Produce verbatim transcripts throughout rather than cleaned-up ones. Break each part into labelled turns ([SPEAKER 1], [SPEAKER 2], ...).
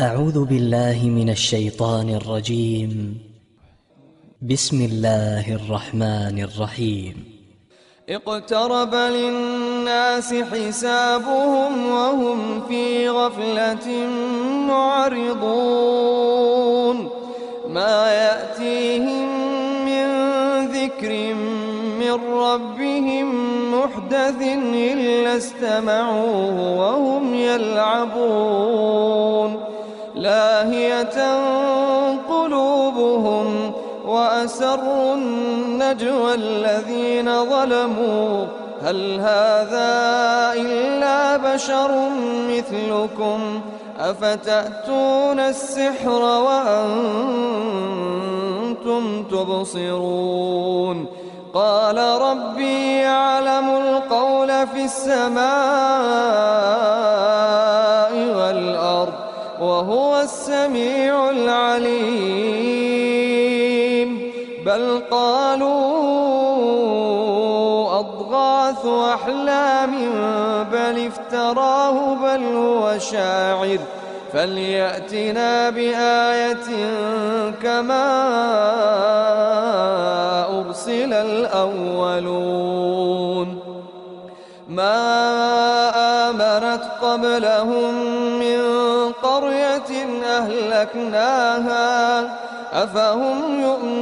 [SPEAKER 1] أعوذ بالله من الشيطان الرجيم. بسم الله الرحمن الرحيم.
[SPEAKER 2] اقترب للناس حسابهم وهم في غفلة معرضون ما يأتيهم من ذكر من ربهم محدث إلا استمعوه وهم يلعبون لاهية قلوبهم وأسروا النجوى الذين ظلموا هل هذا إلا بشر مثلكم أفتأتون السحر وأنتم تبصرون قال ربي يعلم القول في السماء والأرض وهو السميع العليم بل قالوا أضغاث أحلام بل افتراه بل هو شاعر فليأتنا بآية كما أرسل الأولون ما آمنت قبلهم من قرية أهلكناها أفهم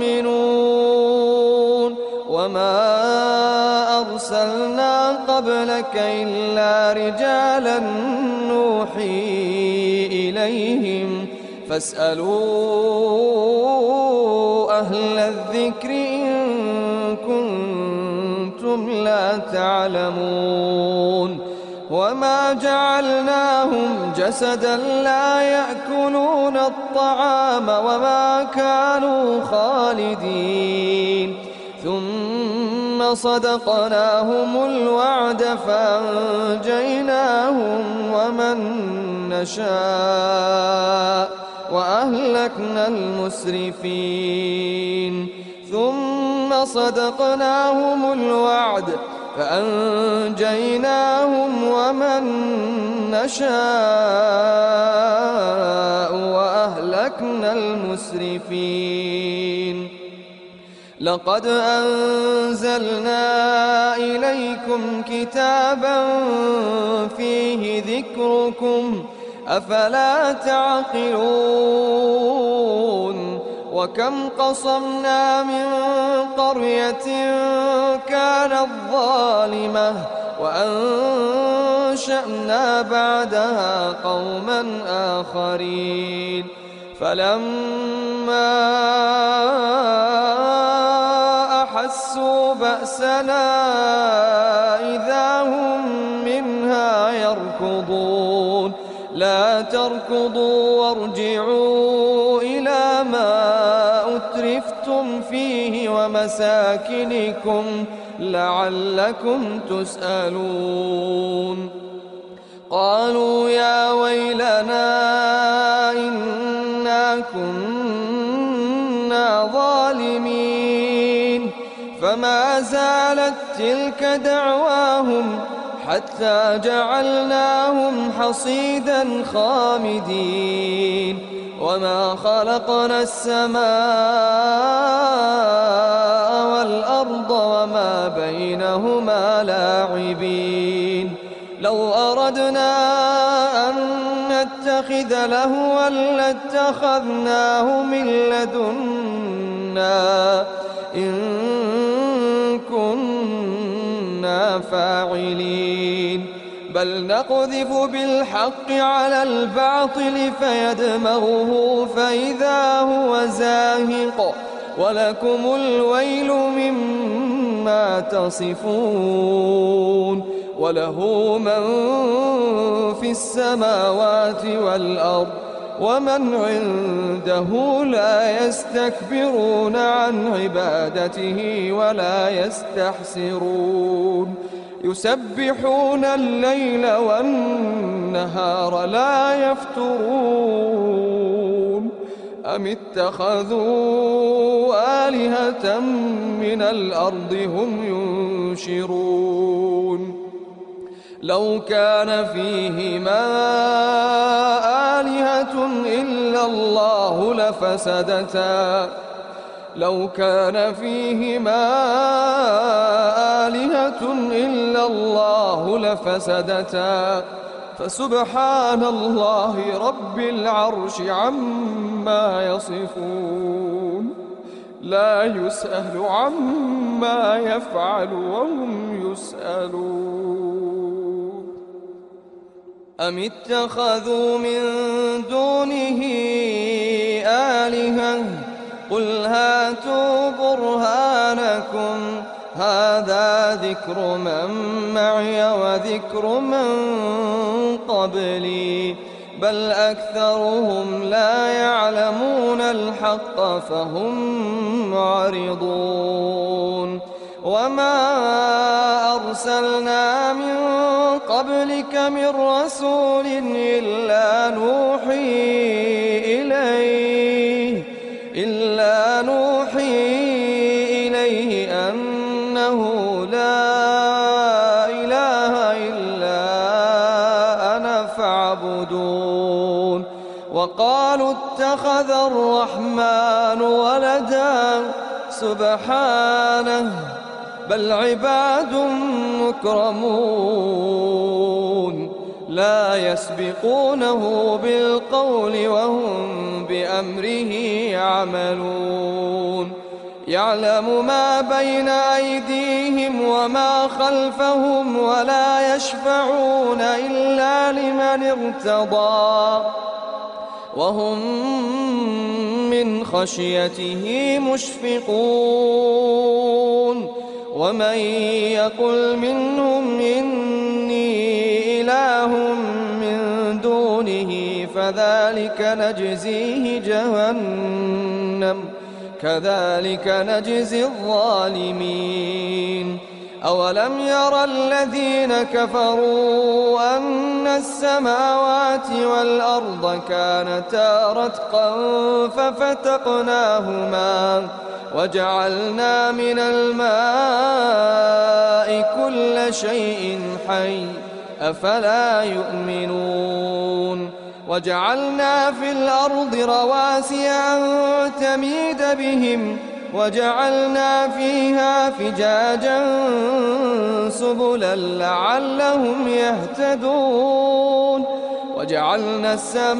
[SPEAKER 2] يؤمنون وما أرسلنا قبلك إلا رجالا نوحي إليهم فاسألوا أهل الذكر إن كنتم لا تعلمون وما جعلناهم جسدا لا يأكلون الطعام وما كانوا خالدين ثم صدقناهم الوعد فأنجيناهم ومن نشاء وأهلكنا المسرفين ثم صدقناهم الوعد فأنجيناهم ومن نشاء وأهلكنا المسرفين لقد أنزلنا إليكم كتابا فيه ذكركم أفلا تعقلون وكم قصمنا من قرية كانت ظالمة وأنشأنا بعدها قوما آخرين فلما أحسوا بأسنا إذا هم منها يركضون لا تركضوا وارجعوا إلى ما أترفتم فيه ومساكنكم لعلكم تسألون قالوا يا ويلنا إنا كنا ظالمين فما زالت تلك دعواهم حتى جعلناهم حصيدا خامدين وما خلقنا السماء والأرض وما بينهما لاعبين لو أردنا أن نتخذ لهوا لاتخذناه من لدنا إن كنا فاعلين بل نقذف بالحق على الباطل فيدمغه فإذا هو زاهق ولكم الويل مما تصفون وله من في السماوات والأرض ومن عنده لا يستكبرون عن عبادته ولا يستحسرون يسبحون الليل والنهار لا يفترون أم اتخذوا آلهة من الأرض هم ينشرون لو كان فيهما آلهة إلا الله لفسدتا لو كان فيهما آلهة إلا الله لفسدتا فسبحان الله رب العرش عما يصفون لا يسأل عما يفعل وهم يسألون أم اتخذوا من دونه آلهة قل هاتوا برهانكم هذا ذكر من معي وذكر من قبلي بل أكثرهم لا يعلمون الحق فهم معرضون وما أرسلنا من قبلك من رسول إلا نوحي إليه إلا نوحي إليه أنه لا إله إلا أنا فاعبدون وقالوا اتخذ الرحمن ولدا سبحانه بل عباد مكرمون لا يسبقونه بالقول وهم بأمره يعملون يعلم ما بين أيديهم وما خلفهم ولا يشفعون إلا لمن ارتضى وهم من خشيته مشفقون ومن يقل منهم إني إله من دونه فذلك نجزيه جهنم كذلك نجزي الظالمين أولم ير الذين كفروا أن السماوات والأرض كانتا رتقا ففتقناهما وجعلنا من الماء كل شيء حي أفلا يؤمنون وجعلنا في الأرض رواسي أن تميد بهم وجعلنا فيها فجاجا سبلا لعلهم يهتدون وجعلنا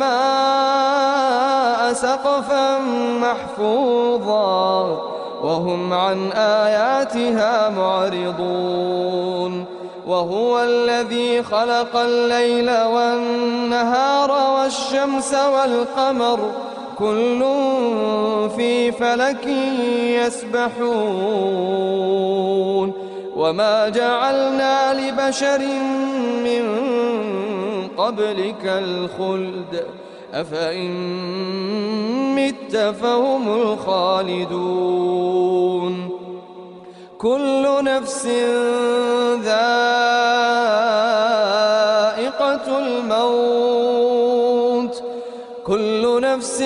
[SPEAKER 2] السماء سقفا محفوظا وهم عن آياتها معرضون وهو الذي خلق الليل والنهار والشمس والقمر كل في فلك يسبحون وما جعلنا لبشر من قبلك الخلد أفإن مت فهم الخالدون كل نفس ذائقة الموت كل نفس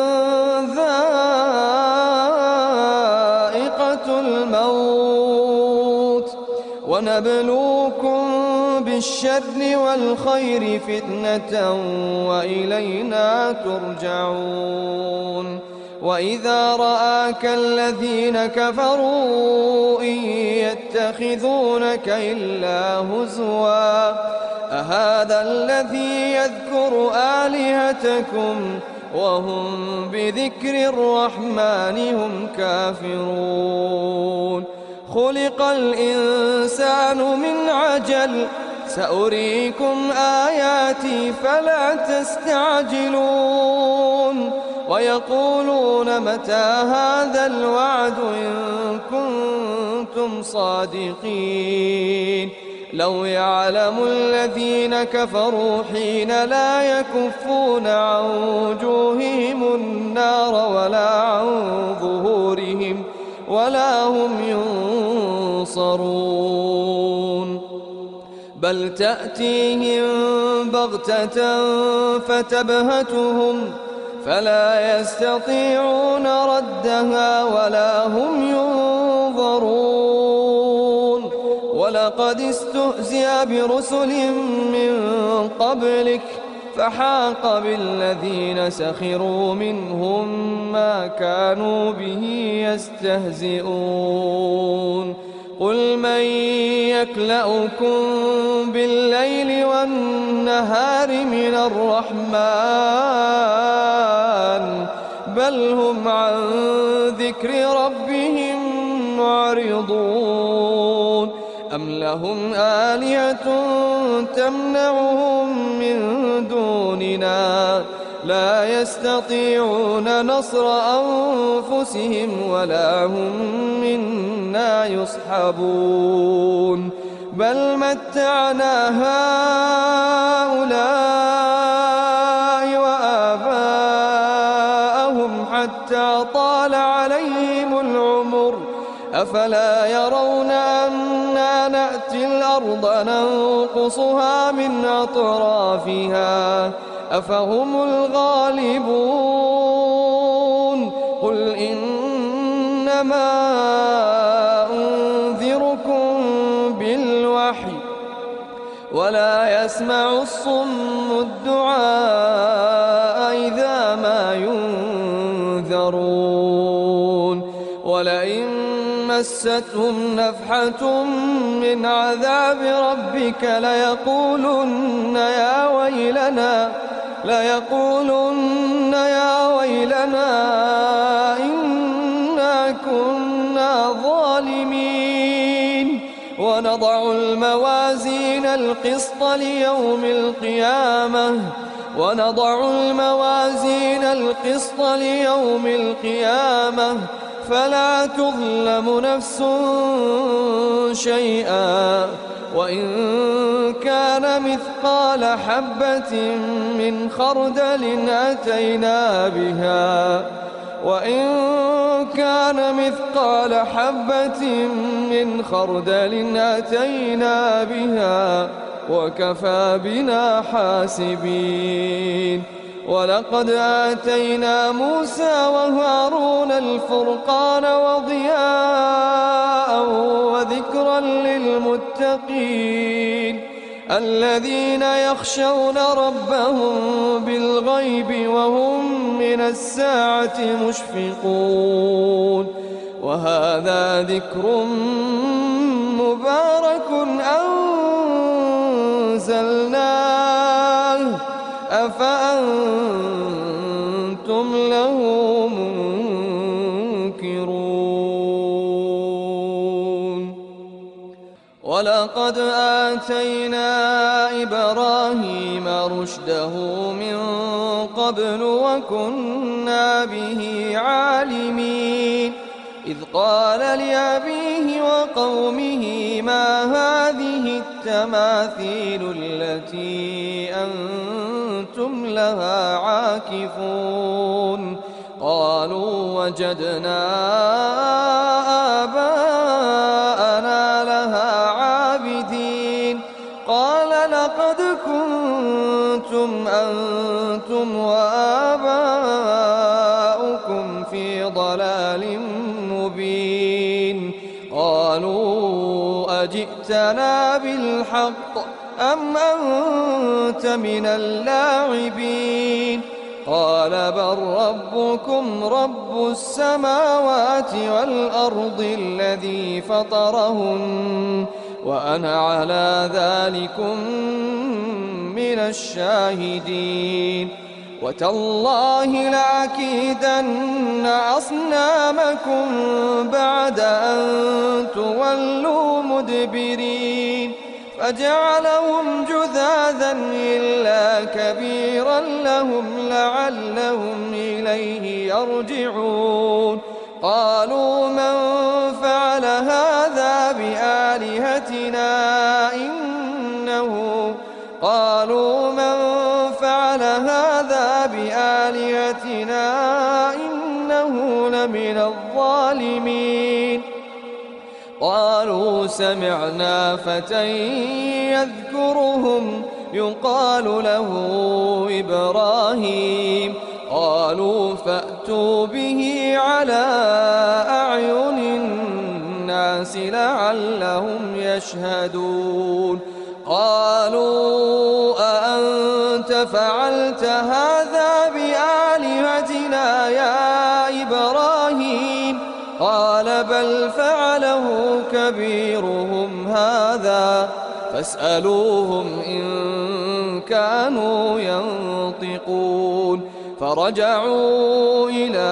[SPEAKER 2] ذائقة الموت ونبلوكم بالشر والخير فتنة وإلينا ترجعون وإذا رآك الذين كفروا إن يتخذونك إلا هزوا أهذا الذي يذكر آلهتكم وهم بذكر الرحمن هم كافرون خلق الإنسان من عجل سأريكم آياتي فلا تستعجلون ويقولون متى هذا الوعد إن كنتم صادقين لو يعلم الذين كفروا حين لا يكفون عن وجوههم النار ولا عن ظهورهم ولا هم ينصرون بل تأتيهم بغتة فتبهتهم فلا يستطيعون ردها ولا هم ينظرون ولقد استهزئ برسل من قبلك فحاق بالذين سخروا منهم ما كانوا به يستهزئون قل من يكلؤكم بالليل والنهار من الرحمن بل هم عن ذكر ربهم معرضون أم لهم آلهة تمنعهم من دوننا لا يستطيعون نصر أنفسهم ولا هم منا يصحبون بل متعنا هؤلاء وآباءهم حتى طال عليهم العمر أفلا يرون أنا نأتي الأرض ننقصها من أطرافها أفهم الغالبون قل إنما أنذركم بالوحي ولا يسمع الصم الدعاء إذا ما ينذرون ولئن مستهم نفحة من عذاب ربك ليقولن يا ويلنا ليقولن يا ويلنا إنا كنا ظالمين ونضع الموازين القسط ليوم القيامة ونضع الموازين القسط ليوم القيامة فلا تظلم نفس شيئا وإن كان مثقال حبة من خردل أتينا بها وإن كان مثقال حبة من خردل أتينا بها وكفى بنا حاسبين ولقد آتينا موسى وهارون الفرقان وضياء وذكرا للمتقين الذين يخشون ربهم بالغيب وهم من الساعة مشفقون وهذا ذكر مبارك أنزلناه أفأنتم له منكرون ولقد آتينا إبراهيم رشده من قبل وكنا به عالمين إذ قال لأبيه وقومه ما هذه التماثيل التي أنتم لها عاكفون قالوا وجدنا آباءنا لها عابدين قال لقد كنتم أنتم وآباؤكم في ضلال مبين قالوا أجئتنا بالحق أم أنت من اللاعبين قال بل ربكم رب السماوات والأرض الذي فطرهن وأنا على ذلكم من الشاهدين وتالله لأكيدن أصنامكم بعد أن تولوا مدبرين فجعلهم جذاذا إلا كبيرا لهم لعلهم إليه يرجعون قالوا من فعل هذا بآلهتنا إنه قالوا من فعل هذا بآلهتنا إنه لمن الظالمين قالوا سمعنا فتى يذكرهم يقال له إبراهيم قالوا فأتوا به على أعين الناس لعلهم يشهدون قالوا أأنت فعلت هذا بآلهتنا يا إبراهيم قال بل فعله كبيرهم هذا فاسألوهم إن كانوا ينطقون فرجعوا إلى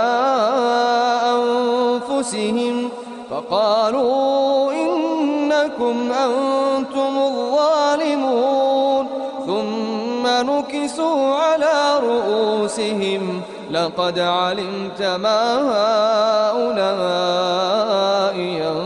[SPEAKER 2] أنفسهم فقالوا إنكم أنتم الظالمون ثم نكسوا على رؤوسهم لقد علمت ما هؤلاء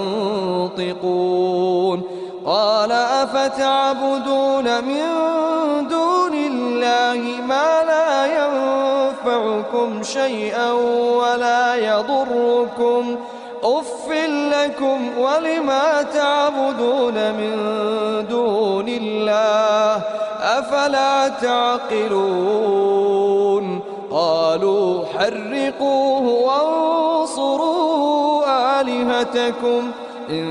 [SPEAKER 2] ينطقون قال أفتعبدون من دون الله ما لا ينفعكم شيئا ولا يضركم أف لكم ولما تعبدون من دون الله أفلا تعقلون قالوا حرقوه وانصروا آلهتكم إن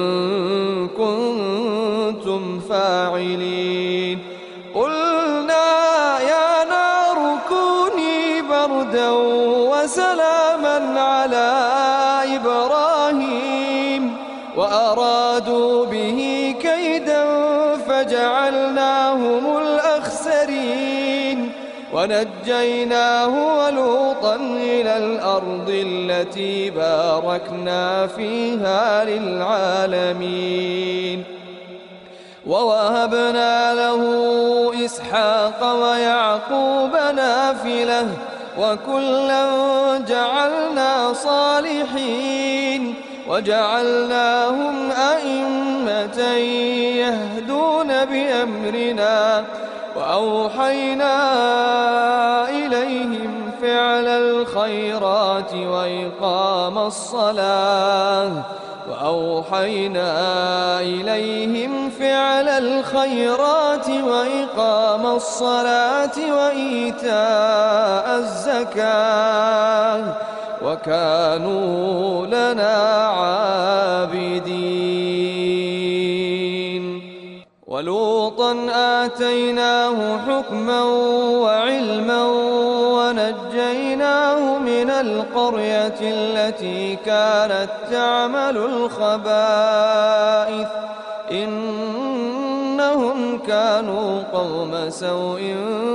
[SPEAKER 2] كنتم فاعلين قلنا يا نار كوني بردا وسلاما على إبراهيم وأرادوا به كيدا فجعلناهم الأخسرين ونجيناه ولوطا إلى الأرض التي باركنا فيها للعالمين ووهبنا له إسحاق ويعقوب نافلة وكلا جعلنا صالحين وجعلناهم أئمة يهدون بأمرنا وأوحينا إليهم فعل الخيرات وإقام الصلاة وأوحينا إليهم فعل الخيرات وإقام الصلاة وإيتاء الزكاة وكانوا لنا عابدين ولوطا آتيناه حكما وعلما ونجيناه من القرية التي كانت تعمل الخبائث إنهم كانوا قوم سوء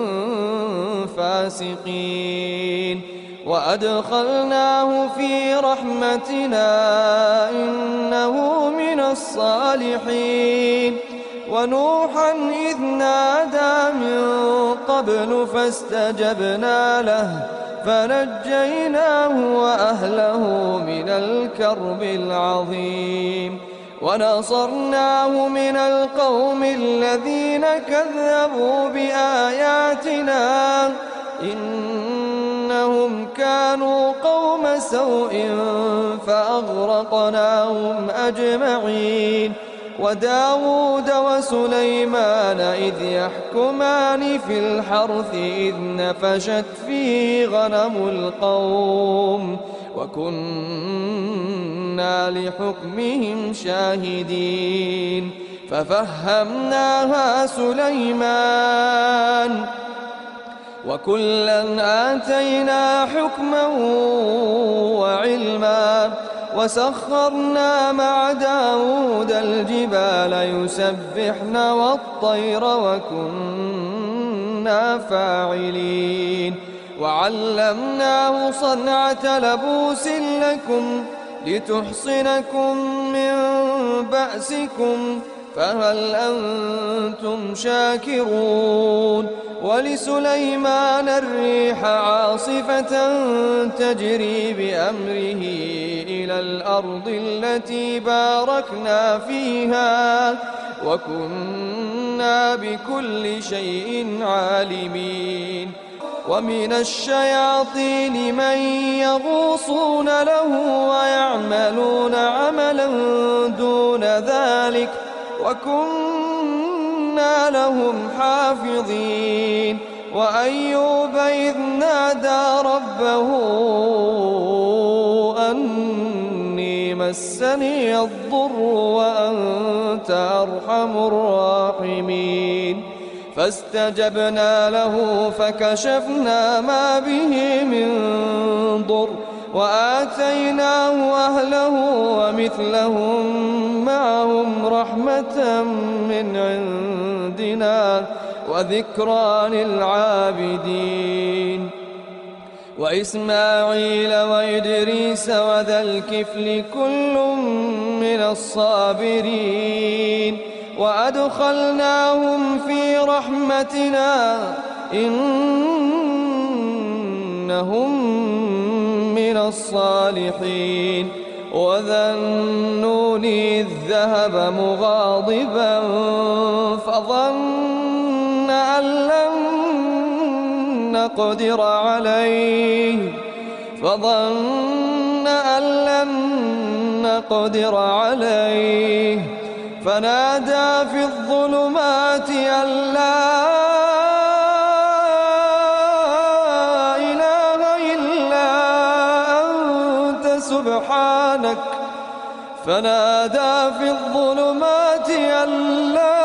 [SPEAKER 2] فاسقين وأدخلناه في رحمتنا إنه من الصالحين ونوحا إذ نادى من قبل فاستجبنا له فنجيناه وأهله من الكرب العظيم ونصرناه من القوم الذين كذبوا بآياتنا إنهم كانوا قوم سوء فأغرقناهم أجمعين وداود وسليمان إذ يحكمان في الحرث إذ نفشت فيه غنم القوم وكنا لحكمهم شاهدين ففهمناها سليمان وكلا آتينا حكما وعلما وسخرنا مع داود الجبال يسبحن والطير وكنا فاعلين وعلمناه صنعة لبوس لكم لتحصنكم من بأسكم فهل أنتم شاكرون ولسليمان الريح عاصفة تجري بأمره إلى الأرض التي باركنا فيها وكنا بكل شيء عالمين ومن الشياطين من يغوصون له ويعملون عملا دون ذلك وكنا لهم حافظين وأيوب إذ نادى ربه أني مسني الضر وأنت أرحم الراحمين فاستجبنا له فكشفنا ما به من ضر وآتيناه أهله ومثلهم معهم رحمة من عندنا وذكرى للعابدين وإسماعيل وإدريس وذا الكفل كل من الصابرين وأدخلناهم في رحمتنا إنهم من الصالحين وذا النون إذ ذهب مغاضبا فظن أن لن نقدر عليه فظن أن لن نقدر عليه فنادى في الظلمات أن لا إله إلا أنت سبحانك فنادى في الظلمات أن لا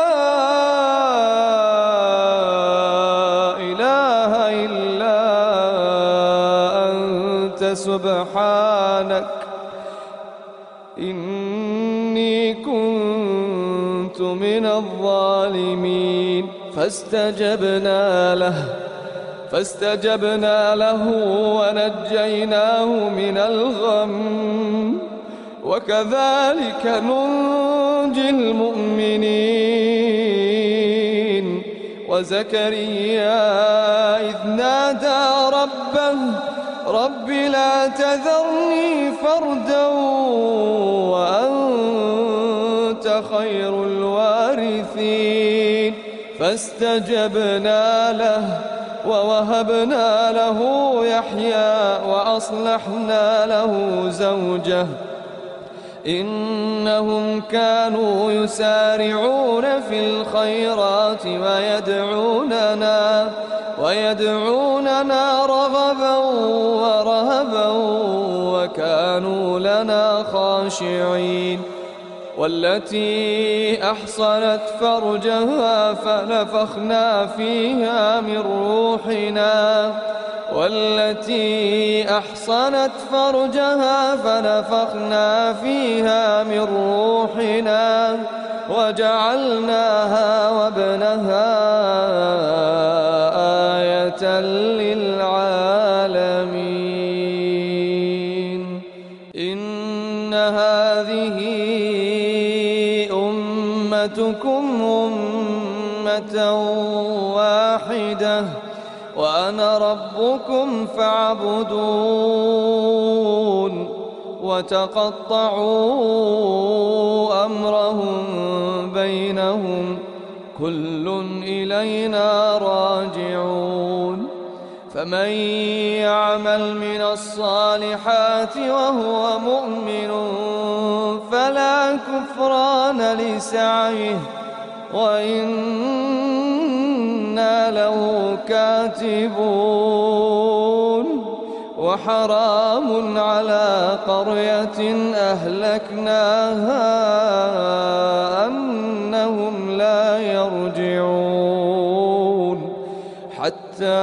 [SPEAKER 2] إله إلا أنت سبحانك إني كنت من الظالمين فاستجبنا له فاستجبنا له ونجيناه من الغم وكذلك ننجي المؤمنين وزكريا إذ نادى ربه رب لا تذرني فردا وأنت خير الوارثين فاستجبنا له ووهبنا له يحيى وأصلحنا له زوجه إنهم كانوا يسارعون في الخيرات ويدعوننا ويدعوننا رغبا ورهبا وكانوا لنا خاشعين والتي أحصنت فرجها فنفخنا فيها من روحنا والتي أحصنت فرجها فنفخنا فيها من روحنا وجعلناها وابنها آية للعالمين إن هذه أمتكم أمة واحدة وأنا ربكم فاعبدون وتقطعوا أمرهم بينهم كل إلينا راجعون فمن يعمل من الصالحات وهو مؤمن فلا كفران لسعيه وإنا له كاتبون وحرام على قرية أهلكناها أنهم لا يرجعون حتى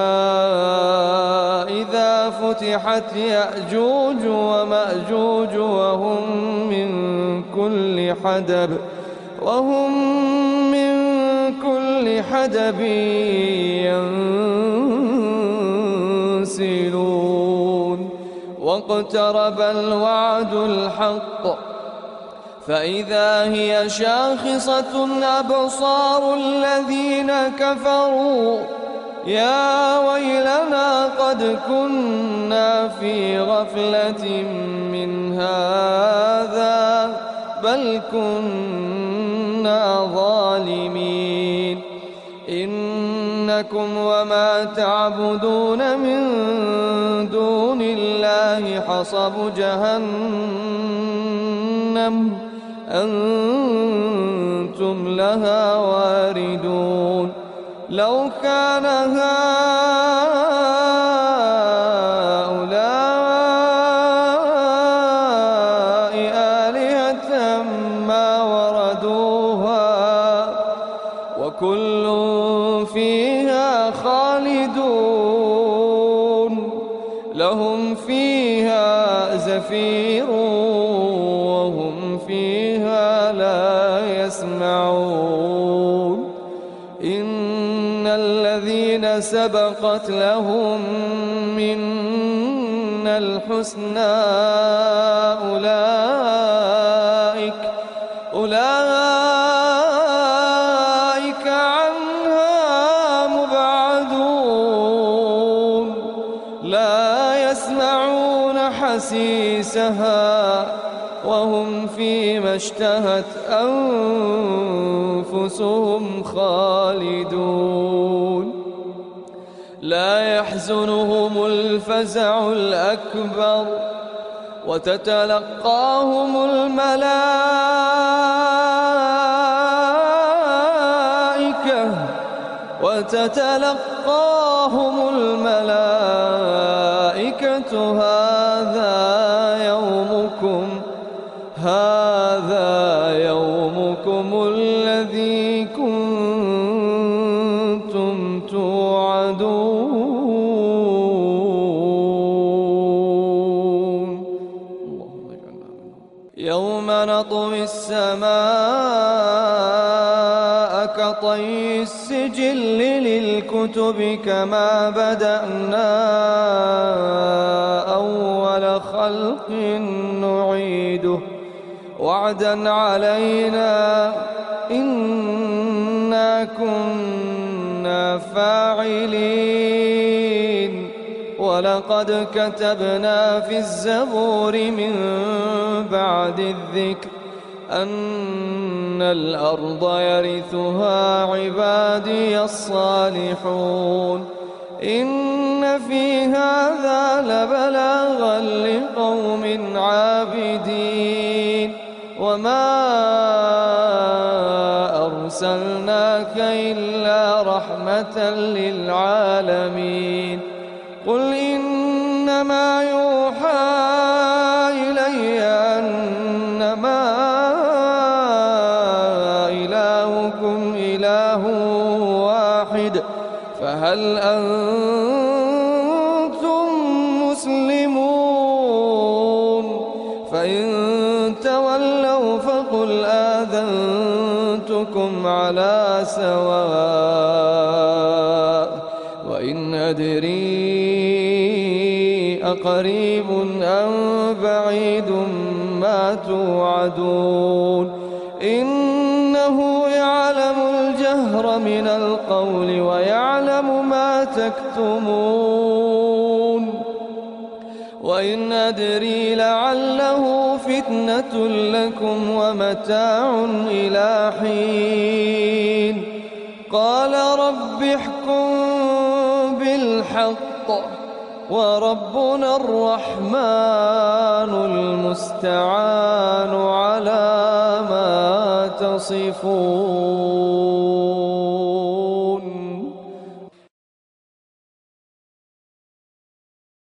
[SPEAKER 2] إذا فتحت يأجوج ومأجوج وهم من كل حدب وهم من كل حدب ينسلون واقترب الوعد الحق فإذا هي شاخصة أبصار الذين كفروا يا ويلنا قد كنا في غفلة من هذا بل كنا ظالمين إنكم وما تعبدون من دون الله حصب جهنم أنتم لها واردون لو كان هؤلاء لهم فيها زفير وهم فيها لا يسمعون إن الذين سبقت لهم منا الحسنى أولئك أولئك عنها مبعدون لا يسمعون حسيسها وهم فيما اشتهت أنفسهم خالدون لا يحزنهم الفزع الأكبر وتتلقاهم الملائكة وتتلقاهم الملائكة هذا يومكم هذا يومكم الذي كنتم توعدون. اللهم اجعلنا منهم. يوم نطوي السماء كطي السجل للكتب كما بدأنا أول خلق نعيده وعدا علينا إنا كنا فاعلين ولقد كتبنا في الزبور من بعد الذكر أن الأرض يرثها عبادي الصالحون إن في هذا لبلاغا لقوم عابدين وما أرسلناك إلا رحمة للعالمين قل إنما يوحى إلي أنما إلهكم إله واحد فهل أنتم مسلمون فإن تولوا فقل آذنتكم على سواء وإن أدري أقريب أم بعيد ما توعدون إنه يعلم الجهر من القول ويعلم ما تكتمون وإن أدري لعله فتنة لكم ومتاع إلى حين قال رب احكم بالحق وربنا الرحمن المستعان على ما تصفون.